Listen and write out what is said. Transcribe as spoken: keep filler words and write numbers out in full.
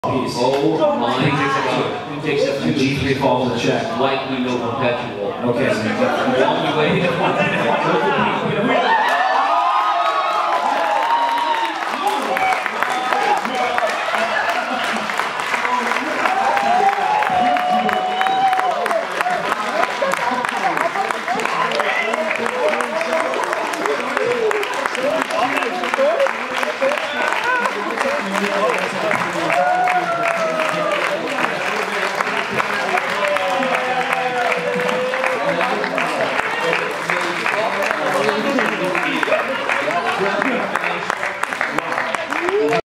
piece. Oh my god. Who takes up two? G three falls in check. Likely no perpetual. Okay. Long way.